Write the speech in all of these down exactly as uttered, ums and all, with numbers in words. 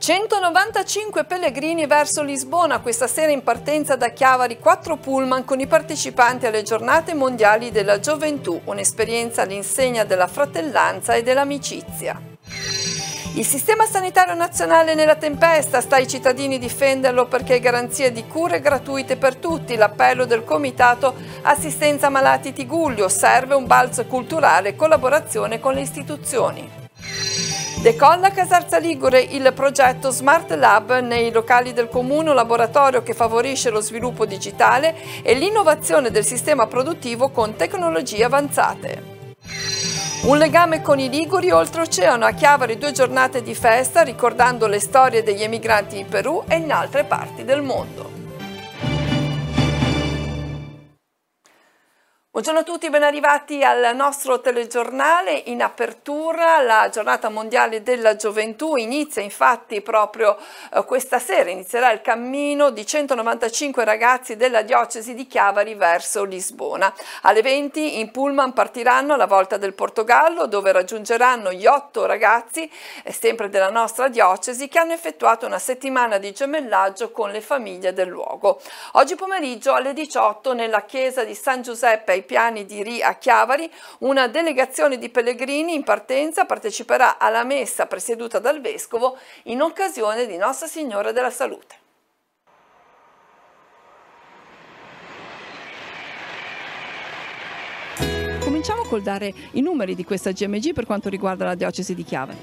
centonovantacinque pellegrini verso Lisbona, questa sera in partenza da Chiavari quattro pullman con i partecipanti alle giornate mondiali della gioventù, un'esperienza all'insegna della fratellanza e dell'amicizia. Il sistema sanitario nazionale nella tempesta, sta ai cittadini difenderlo perché garanzie di cure gratuite per tutti, l'appello del comitato Assistenza Malati Tigullio, serve un balzo culturale e collaborazione con le istituzioni. Decolla Casarza Ligure il progetto Smart Lab nei locali del comune, un laboratorio che favorisce lo sviluppo digitale e l'innovazione del sistema produttivo con tecnologie avanzate. Un legame con i liguri oltreoceano, a Chiavari due giornate di festa ricordando le storie degli emigranti in Perù e in altre parti del mondo. Buongiorno a tutti, ben arrivati al nostro telegiornale. In apertura la giornata mondiale della gioventù inizia infatti proprio eh, questa sera, inizierà il cammino di centonovantacinque ragazzi della diocesi di Chiavari verso Lisbona. Alle venti in pullman partiranno alla volta del Portogallo, dove raggiungeranno gli otto ragazzi, eh, sempre della nostra diocesi, che hanno effettuato una settimana di gemellaggio con le famiglie del luogo. Oggi pomeriggio alle diciotto nella chiesa di San Giuseppe ai Piani di Ri a Chiavari, una delegazione di pellegrini in partenza parteciperà alla messa presieduta dal Vescovo in occasione di Nostra Signora della Salute. Cominciamo col dare i numeri di questa G M G per quanto riguarda la diocesi di Chiavari.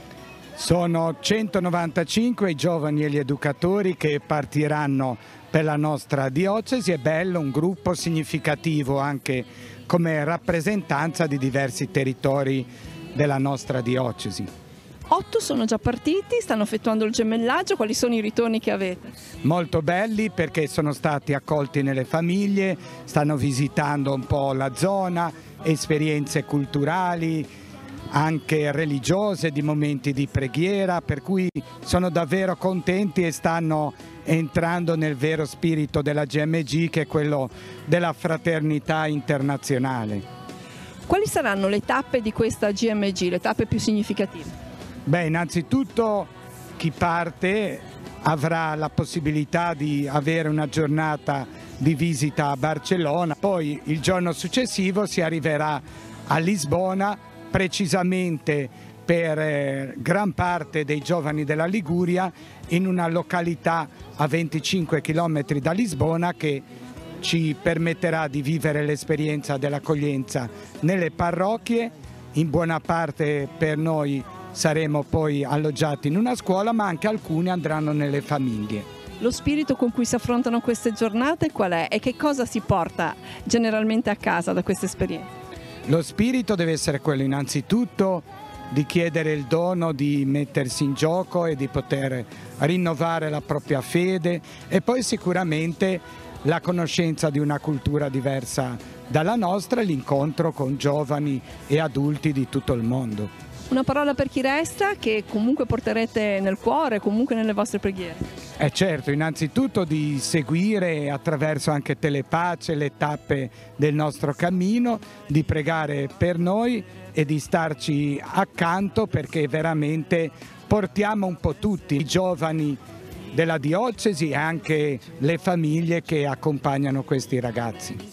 Sono centonovantacinque i giovani e gli educatori che partiranno per la nostra diocesi. È bello, un gruppo significativo anche come rappresentanza di diversi territori della nostra diocesi. Otto sono già partiti, stanno effettuando il gemellaggio, quali sono i ritorni che avete? Molto belli perché sono stati accolti nelle famiglie, stanno visitando un po' la zona, esperienze culturali, anche religiose, di momenti di preghiera, per cui sono davvero contenti e stanno entrando nel vero spirito della G M G, che è quello della fraternità internazionale. Quali saranno le tappe di questa G M G, le tappe più significative? Beh, innanzitutto chi parte avrà la possibilità di avere una giornata di visita a Barcellona, poi il giorno successivo si arriverà a Lisbona, precisamente per eh, gran parte dei giovani della Liguria, in una località a venticinque chilometri da Lisbona, che ci permetterà di vivere l'esperienza dell'accoglienza nelle parrocchie. In buona parte per noi saremo poi alloggiati in una scuola, ma anche alcuni andranno nelle famiglie. Lo spirito con cui si affrontano queste giornate qual è e che cosa si porta generalmente a casa da questa esperienza? Lo spirito deve essere quello innanzitutto di chiedere il dono di mettersi in gioco e di poter rinnovare la propria fede, e poi sicuramente la conoscenza di una cultura diversa dalla nostra e l'incontro con giovani e adulti di tutto il mondo. Una parola per chi resta, che comunque porterete nel cuore, comunque nelle vostre preghiere? Eh certo, innanzitutto di seguire attraverso anche Telepace le tappe del nostro cammino, di pregare per noi e di starci accanto, perché veramente portiamo un po' tutti, i giovani della diocesi e anche le famiglie che accompagnano questi ragazzi.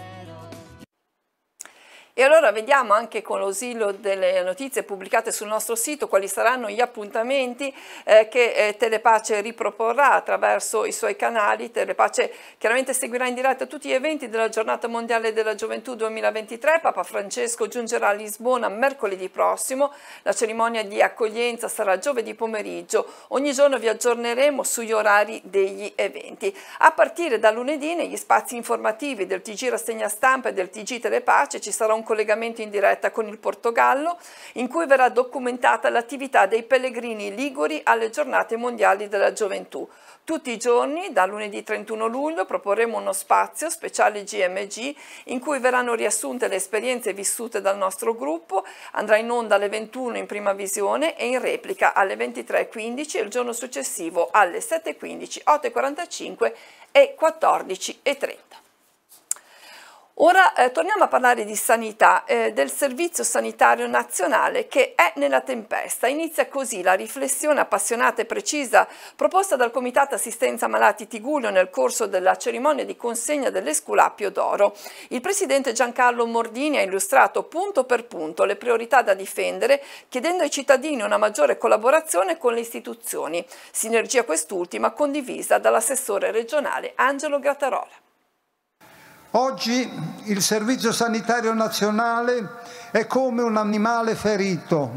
E allora vediamo anche con l'ausilio delle notizie pubblicate sul nostro sito quali saranno gli appuntamenti eh, che eh, Telepace riproporrà attraverso i suoi canali. Telepace chiaramente seguirà in diretta tutti gli eventi della Giornata Mondiale della Gioventù duemilaventitré. Papa Francesco giungerà a Lisbona mercoledì prossimo. La cerimonia di accoglienza sarà giovedì pomeriggio. Ogni giorno vi aggiorneremo sugli orari degli eventi. A partire da lunedì negli spazi informativi del T G Rassegna Stampa e del T G Telepace ci sarà un collegamento in diretta con il Portogallo, in cui verrà documentata l'attività dei pellegrini liguri alle giornate mondiali della gioventù. Tutti i giorni, da lunedì trentuno luglio, proporremo uno spazio speciale G M G in cui verranno riassunte le esperienze vissute dal nostro gruppo. Andrà in onda alle ventuno in prima visione e in replica alle ventitré e quindici e il giorno successivo alle sette e quindici, otto e quarantacinque e quattordici e trenta. Ora eh, torniamo a parlare di sanità, eh, del Servizio Sanitario Nazionale che è nella tempesta. Inizia così la riflessione appassionata e precisa proposta dal Comitato Assistenza Malati Tigullio nel corso della cerimonia di consegna dell'Esculapio d'Oro. Il presidente Giancarlo Mordini ha illustrato punto per punto le priorità da difendere, chiedendo ai cittadini una maggiore collaborazione con le istituzioni, sinergia quest'ultima condivisa dall'assessore regionale Angelo Grattarola. Oggi il Servizio Sanitario Nazionale è come un animale ferito.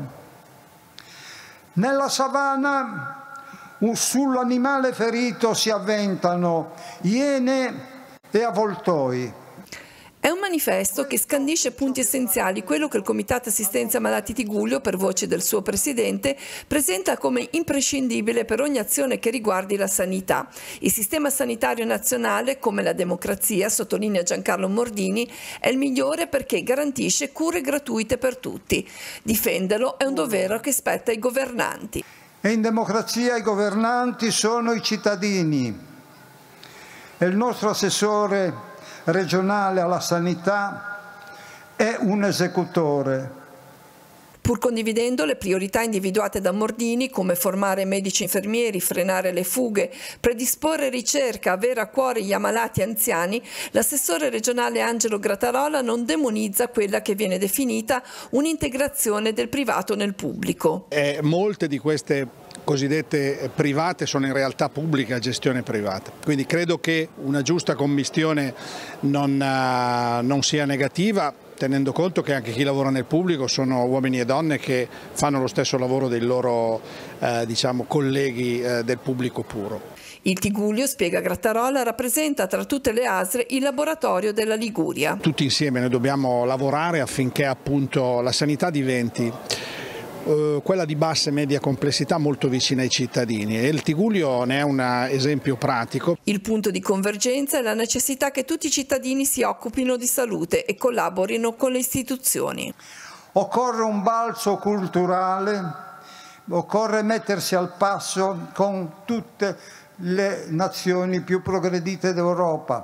Nella savana sull'animale ferito si avventano iene e avvoltoi. È un manifesto che scandisce punti essenziali, quello che il Comitato Assistenza Malati Tigullio, per voce del suo presidente, presenta come imprescindibile per ogni azione che riguardi la sanità. Il sistema sanitario nazionale, come la democrazia, sottolinea Giancarlo Mordini, è il migliore perché garantisce cure gratuite per tutti. Difenderlo è un dovere che spetta ai governanti. E in democrazia i governanti sono i cittadini. E il nostro assessore regionale alla sanità è un esecutore. Pur condividendo le priorità individuate da Mordini, come formare medici e infermieri, frenare le fughe, predisporre ricerca, avere a cuore gli ammalati anziani, l'assessore regionale Angelo Grattarola non demonizza quella che viene definita un'integrazione del privato nel pubblico. Eh, molte di queste cosiddette private sono in realtà pubbliche a gestione privata, quindi credo che una giusta commistione non, uh, non sia negativa, tenendo conto che anche chi lavora nel pubblico sono uomini e donne che fanno lo stesso lavoro dei loro eh, diciamo, colleghi eh, del pubblico puro. Il Tigullio, spiega Grattarola, rappresenta tra tutte le A S R il laboratorio della Liguria. Tutti insieme noi dobbiamo lavorare affinché appunto la sanità diventi quella di bassa e media complessità molto vicina ai cittadini, e il Tigullio ne è un esempio pratico. Il punto di convergenza è la necessità che tutti i cittadini si occupino di salute e collaborino con le istituzioni. Occorre un balzo culturale, occorre mettersi al passo con tutte le nazioni più progredite d'Europa.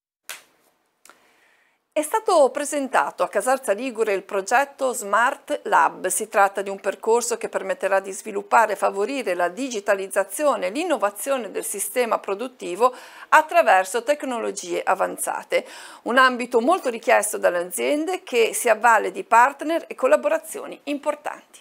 È stato presentato a Casarza Ligure il progetto Smart Lab. Si tratta di un percorso che permetterà di sviluppare e favorire la digitalizzazione e l'innovazione del sistema produttivo attraverso tecnologie avanzate. Un ambito molto richiesto dalle aziende che si avvale di partner e collaborazioni importanti.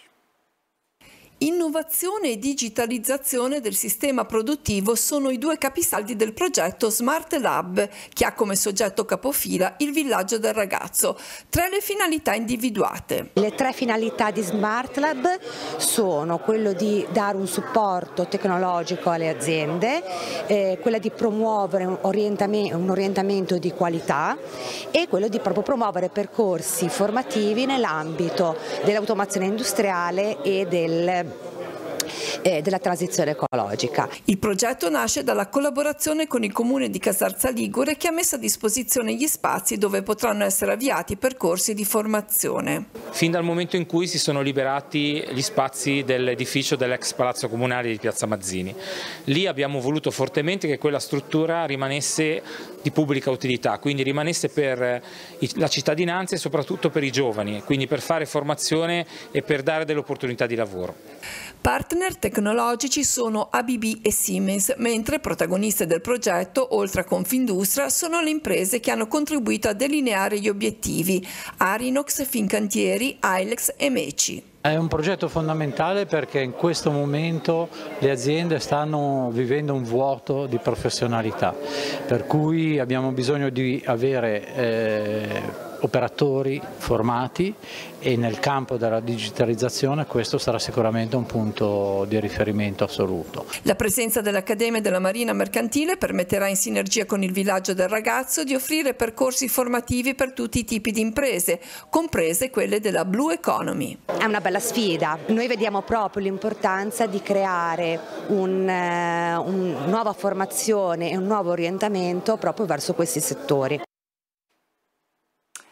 Innovazione e digitalizzazione del sistema produttivo sono i due capisaldi del progetto Smart Lab, che ha come soggetto capofila il villaggio del ragazzo. Tra le finalità individuate. Le tre finalità di Smart Lab sono quello di dare un supporto tecnologico alle aziende, eh, quella di promuovere un orientamento, un orientamento di qualità e quello di proprio promuovere percorsi formativi nell'ambito dell'automazione industriale e del Eh, della transizione ecologica. Il progetto nasce dalla collaborazione con il Comune di Casarza Ligure, che ha messo a disposizione gli spazi dove potranno essere avviati percorsi di formazione. Fin dal momento in cui si sono liberati gli spazi dell'edificio dell'ex Palazzo Comunale di Piazza Mazzini, lì abbiamo voluto fortemente che quella struttura rimanesse di pubblica utilità, quindi rimanesse per la cittadinanza e soprattutto per i giovani, quindi per fare formazione e per dare delle opportunità di lavoro. Partner tecnologici sono A B B e Siemens, mentre protagoniste del progetto, oltre a Confindustria, sono le imprese che hanno contribuito a delineare gli obiettivi: Arinox, Fincantieri, Ailex e Meci. È un progetto fondamentale perché in questo momento le aziende stanno vivendo un vuoto di professionalità, per cui abbiamo bisogno di avere eh, operatori formati, e nel campo della digitalizzazione questo sarà sicuramente un punto di riferimento assoluto. La presenza dell'Accademia della Marina Mercantile permetterà, in sinergia con il Villaggio del Ragazzo, di offrire percorsi formativi per tutti i tipi di imprese, comprese quelle della Blue Economy. È una bella sfida. Noi vediamo proprio l'importanza di creare un, uh, una nuova formazione e un nuovo orientamento proprio verso questi settori.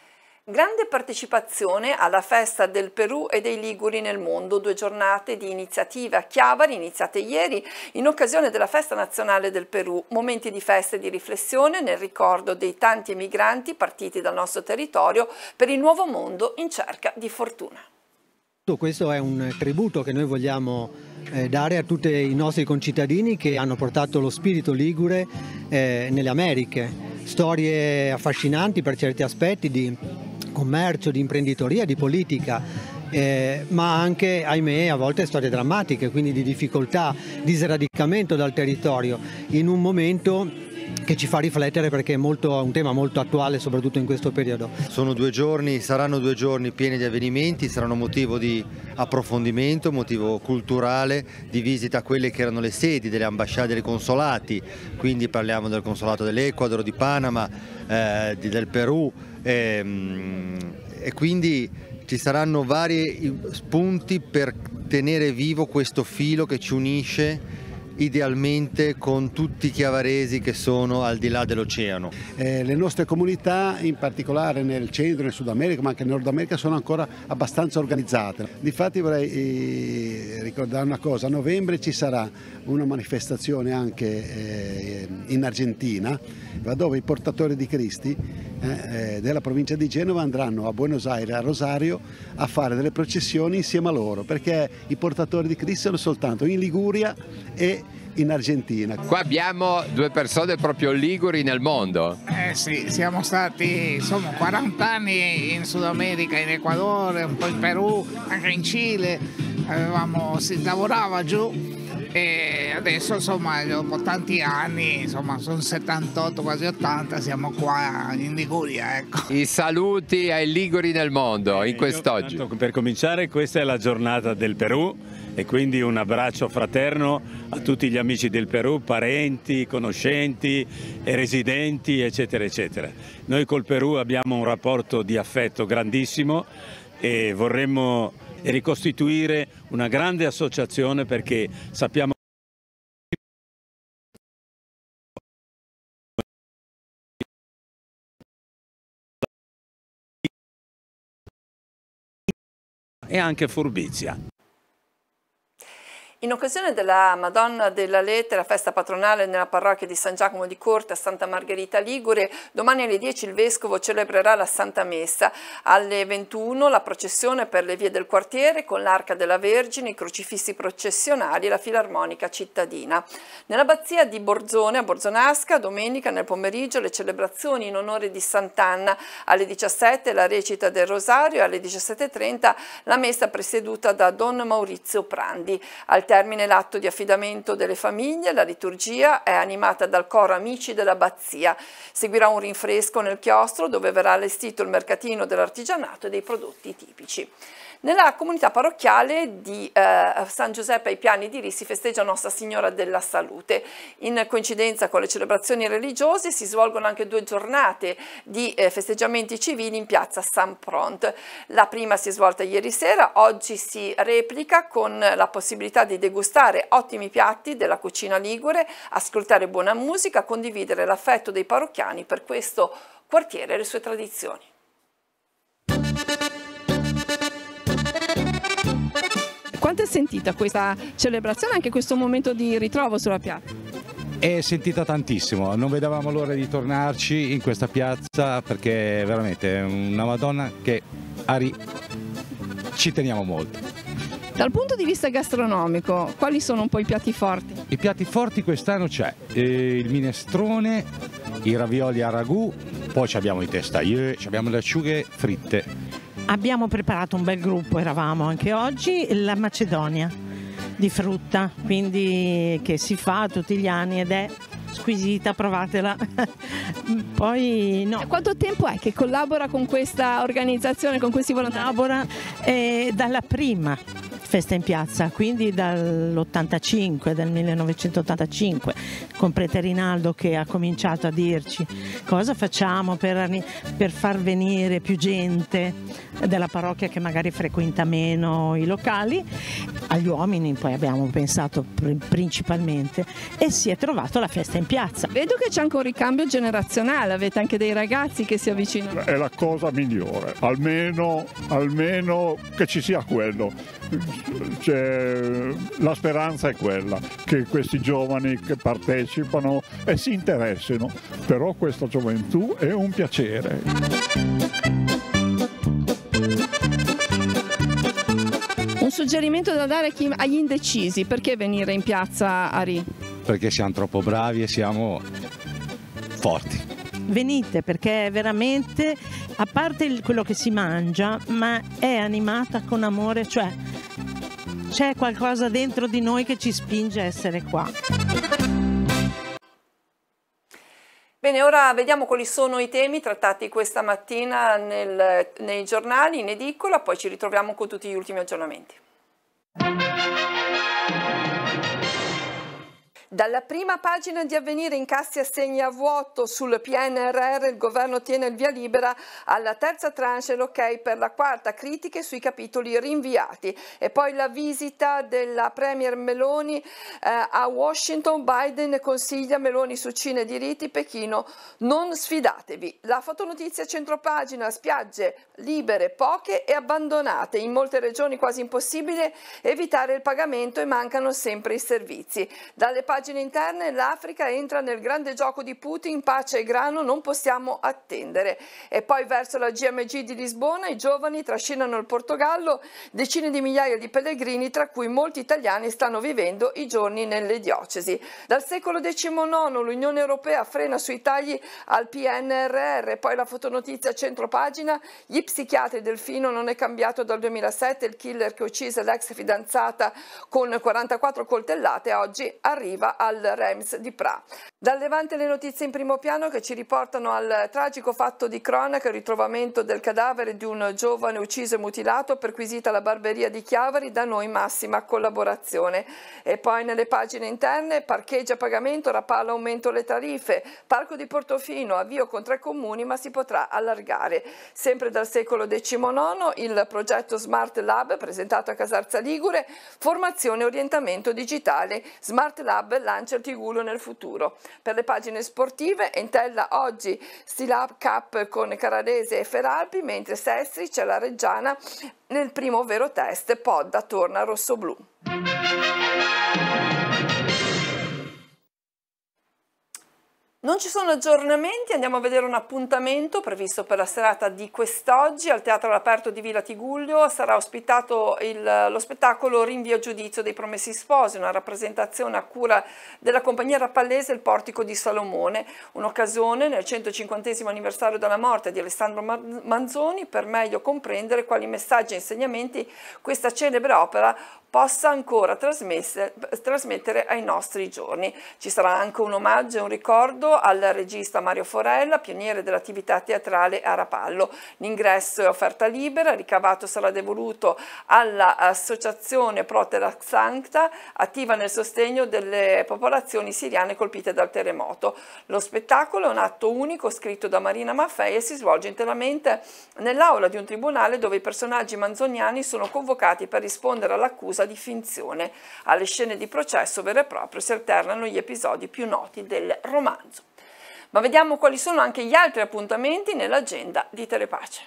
Grande partecipazione alla Festa del Perù e dei Liguri nel mondo, due giornate di iniziative a Chiavari iniziate ieri in occasione della Festa Nazionale del Perù, momenti di festa e di riflessione nel ricordo dei tanti emigranti partiti dal nostro territorio per il nuovo mondo in cerca di fortuna. Questo è un tributo che noi vogliamo eh, dare a tutti i nostri concittadini che hanno portato lo spirito ligure eh, nelle Americhe, storie affascinanti per certi aspetti di commercio, di imprenditoria, di politica, eh, ma anche, ahimè, a volte storie drammatiche, quindi di difficoltà, di sradicamento dal territorio, in un momento che ci fa riflettere perché è molto, un tema molto attuale, soprattutto in questo periodo. Sono due giorni, saranno due giorni pieni di avvenimenti, saranno motivo di approfondimento, motivo culturale, di visita a quelle che erano le sedi delle ambasciate e dei consolati, quindi parliamo del consolato dell'Ecuador, di Panama, eh, del Perù, ehm, e quindi ci saranno vari spunti per tenere vivo questo filo che ci unisce idealmente con tutti i chiavaresi che sono al di là dell'oceano. Eh, le nostre comunità, in particolare nel centro e nel Sud America, ma anche nel Nord America, sono ancora abbastanza organizzate. Difatti vorrei eh, ricordare una cosa: a novembre ci sarà una manifestazione anche eh, in Argentina, dove i portatori di Cristi eh, eh, della provincia di Genova andranno a Buenos Aires, a Rosario, a fare delle processioni insieme a loro, perché i portatori di Cristo sono soltanto in Liguria e in Argentina. Qua abbiamo due persone proprio liguri nel mondo. Eh sì, siamo stati insomma quaranta anni in Sud America, in Ecuador, un po' in Perù, anche in Cile, avevamo, si lavorava giù e adesso insomma dopo tanti anni, insomma sono settantotto, quasi ottanta, siamo qua in Liguria, ecco. I saluti ai liguri nel mondo in quest'oggi. Per cominciare, questa è la giornata del Perù e quindi un abbraccio fraterno a tutti gli amici del Perù, parenti, conoscenti e residenti, eccetera eccetera. Noi col Perù abbiamo un rapporto di affetto grandissimo e vorremmo ricostituire una grande associazione, perché sappiamo e anche furbizia. In occasione della Madonna della Lettera, festa patronale nella parrocchia di San Giacomo di Corte a Santa Margherita Ligure, domani alle dieci il Vescovo celebrerà la Santa Messa. Alle ventuno la processione per le vie del quartiere con l'Arca della Vergine, i crocifissi processionali e la filarmonica cittadina. Nell'abbazia di Borzone, a Borzonasca, domenica nel pomeriggio le celebrazioni in onore di Sant'Anna. Alle diciassette la recita del Rosario e alle diciassette e trenta la messa presieduta da Don Maurizio Prandi. Al termine l'atto di affidamento delle famiglie, la liturgia è animata dal coro Amici dell'Abbazia. Seguirà un rinfresco nel chiostro dove verrà allestito il mercatino dell'artigianato e dei prodotti tipici. Nella comunità parrocchiale di eh, San Giuseppe ai Piani di Ri si festeggia Nostra Signora della Salute. In coincidenza con le celebrazioni religiose si svolgono anche due giornate di eh, festeggiamenti civili in piazza San Pront. La prima si è svolta ieri sera, oggi si replica con la possibilità di degustare ottimi piatti della cucina ligure, ascoltare buona musica, condividere l'affetto dei parrocchiani per questo quartiere e le sue tradizioni. Quanto è sentita questa celebrazione, anche questo momento di ritrovo sulla piazza? È sentita tantissimo, non vedevamo l'ora di tornarci in questa piazza perché veramente è una Madonna che a Ri ci teniamo molto. Dal punto di vista gastronomico, quali sono un po' i piatti forti? I piatti forti quest'anno c'è eh, il minestrone, i ravioli a ragù, poi abbiamo i testaglieux, abbiamo le acciughe fritte. Abbiamo preparato un bel gruppo, eravamo anche oggi, la Macedonia di frutta, quindi che si fa tutti gli anni ed è squisita, provatela. Poi no. Quanto tempo è che collabora con questa organizzazione, con questi volontari? Collabora eh, dalla prima Festa in Piazza, quindi dall'ottantacinque, del millenovecentottantacinque, con Prete Rinaldo che ha cominciato a dirci cosa facciamo per, per far venire più gente della parrocchia che magari frequenta meno i locali, agli uomini poi abbiamo pensato principalmente, e si è trovato la Festa in Piazza. Vedo che c'è anche un ricambio generazionale, avete anche dei ragazzi che si avvicinano. È la cosa migliore, almeno, almeno che ci sia quello. C'è, la speranza è quella, che questi giovani che partecipano e si interessino, però questa gioventù è un piacere. Un suggerimento da dare agli indecisi: perché venire in piazza, Ari? Perché siamo troppo bravi e siamo forti. Venite, perché è veramente, a parte il, quello che si mangia, ma è animata con amore, cioè c'è qualcosa dentro di noi che ci spinge a essere qua. Bene, ora vediamo quali sono i temi trattati questa mattina nel, nei giornali, in edicola, poi ci ritroviamo con tutti gli ultimi aggiornamenti. Dalla prima pagina di Avvenire, incassi assegni a vuoto sul P N R R, il governo tiene il via libera alla terza tranche e l'ok per la quarta, critiche sui capitoli rinviati. E poi la visita della Premier Meloni eh, a Washington, Biden consiglia Meloni su Cina e diritti, Pechino non sfidatevi. La fotonotizia centropagina, spiagge libere, poche e abbandonate, in molte regioni quasi impossibile evitare il pagamento e mancano sempre i servizi. Dalle pagine interne, l'Africa entra nel grande gioco di Putin, pace e grano non possiamo attendere. E poi verso la G M G di Lisbona i giovani trascinano il Portogallo, decine di migliaia di pellegrini, tra cui molti italiani stanno vivendo i giorni nelle diocesi. Dal secolo diciannove l'Unione Europea frena sui tagli al P N R R. Poi la fotonotizia centropagina, gli psichiatri del Fino non è cambiato dal duemilasette, il killer che uccise l'ex fidanzata con quarantaquattro coltellate oggi arriva al Rems di Pra. Dal Levante le notizie in primo piano che ci riportano al tragico fatto di cronaca, il ritrovamento del cadavere di un giovane ucciso e mutilato, perquisita la barberia di Chiavari, da noi massima collaborazione. E poi nelle pagine interne, parcheggi a pagamento, Rapallo aumento le tariffe, Parco di Portofino avvio con tre comuni ma si potrà allargare. Sempre dal secolo diciannove il progetto Smart Lab presentato a Casarza Ligure, formazione e orientamento digitale, Smart Lab lancia il Tigulo nel futuro. Per le pagine sportive, Entella oggi Stilab Cup con Carrarese e Feralpi, mentre Sestri c'è la Reggiana nel primo vero test, Podda torna rossoblù. Non ci sono aggiornamenti, andiamo a vedere un appuntamento previsto per la serata di quest'oggi. Al Teatro all'Aperto di Villa Tigullio sarà ospitato il, lo spettacolo Rinvio a giudizio dei Promessi Sposi, una rappresentazione a cura della compagnia rappallese Il Portico di Salomone, un'occasione nel centocinquantesimo anniversario della morte di Alessandro Manzoni per meglio comprendere quali messaggi e insegnamenti questa celebre opera possa ancora trasmettere ai nostri giorni. Ci sarà anche un omaggio e un ricordo al regista Mario Forella, pioniere dell'attività teatrale a Rapallo. L'ingresso è offerta libera, il ricavato sarà devoluto all'associazione Protera Sancta, attiva nel sostegno delle popolazioni siriane colpite dal terremoto. Lo spettacolo è un atto unico scritto da Marina Maffei e si svolge interamente nell'aula di un tribunale dove i personaggi manzoniani sono convocati per rispondere all'accusa di finzione. Alle scene di processo vero e proprio si alternano gli episodi più noti del romanzo. Ma vediamo quali sono anche gli altri appuntamenti nell'agenda di Telepace.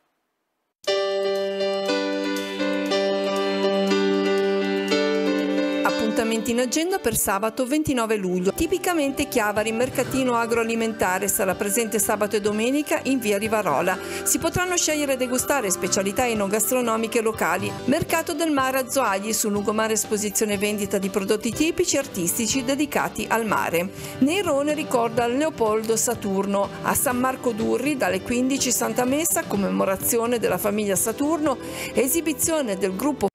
Appuntamenti in agenda per sabato ventinove luglio. Tipicamente Chiavari, mercatino agroalimentare, sarà presente sabato e domenica in via Rivarola. Si potranno scegliere e degustare specialità enogastronomiche locali. Mercato del Mare a Zoagli, sul lungomare esposizione e vendita di prodotti tipici e artistici dedicati al mare. Neirone ricorda Leopoldo Saturno. A San Marco d'Urri dalle quindici Santa Messa, commemorazione della famiglia Saturno, esibizione del gruppo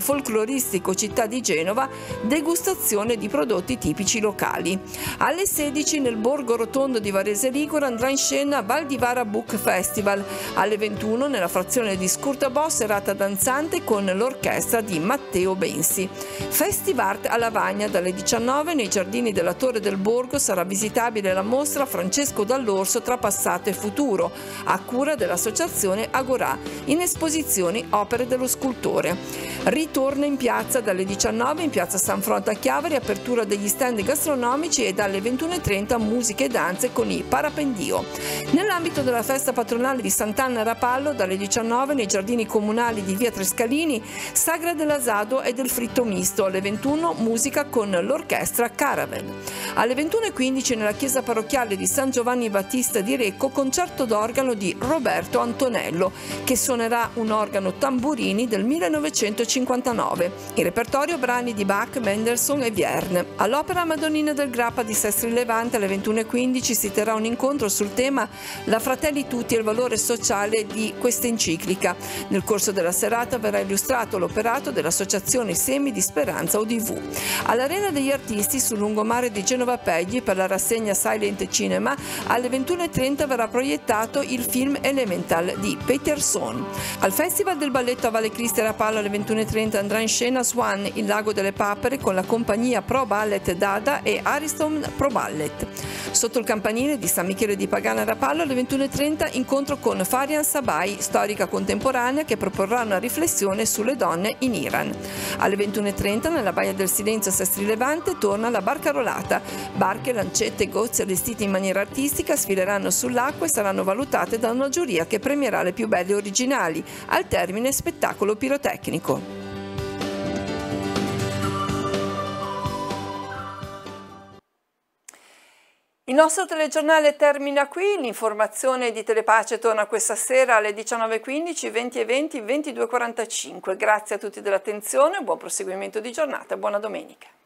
folcloristico Città di Genova, degustazione di prodotti tipici locali. Alle sedici nel Borgo Rotondo di Varese Ligure andrà in scena Val di Vara Book Festival. Alle ventuno nella frazione di Scurtabò serata danzante con l'orchestra di Matteo Bensi. Festivart a Lavagna dalle diciannove nei giardini della Torre del Borgo sarà visitabile la mostra Francesco Dall'Orso tra passato e futuro, a cura dell'associazione Agorà, in esposizioni opere dello scultore. Ritorna in piazza dalle diciannove in piazza San Fronto a Chiavari, apertura degli stand gastronomici, e dalle ventuno e trenta musiche e danze con i Parapendio. Nell'ambito della festa patronale di Sant'Anna Rapallo dalle diciannove nei giardini comunali di via Trescalini, Sagra dell'Asado e del Fritto Misto. Alle ventuno musica con l'orchestra Caravel. Alle ventuno e quindici nella chiesa parrocchiale di San Giovanni Battista di Recco concerto d'organo di Roberto Antonello, che suonerà un organo tamburini del millenovecentocinquantanove. In repertorio brani di Bach, Mendelssohn e Vierne. All'Opera Madonnina del Grappa di Sestri Levante alle ventuno e quindici si terrà un incontro sul tema La Fratelli Tutti e il valore sociale di questa enciclica. Nel corso della serata verrà illustrato l'operato dell'Associazione Semi di Speranza O D V. All'Arena degli Artisti sul lungomare di Genova Pegli per la rassegna Silent Cinema alle ventuno e trenta verrà proiettato il film Elemental di Peterson. Al Festival del Balletto a Valle Cristi a Rapallo alle ventuno e trenta andrà in scena Swan, il lago delle papere, con la compagnia Pro Ballet Dada e Ariston Pro Ballet. Sotto il campanile di San Michele di Pagana a Rapallo alle ventuno e trenta incontro con Farian Sabai, storica contemporanea, che proporrà una riflessione sulle donne in Iran. Alle ventuno e trenta nella Baia del Silenzio a Sestri Levante torna la barcarolata. Barche, lancette e gozzi allestite in maniera artistica sfileranno sull'acqua e saranno valutate da una giuria che premierà le più belle originali. Al termine spettacolo pirotecnico. Il nostro telegiornale termina qui, l'informazione di Telepace torna questa sera alle diciannove e quindici, venti e venti, ventidue e quarantacinque. Grazie a tutti dell'attenzione, buon proseguimento di giornata e buona domenica.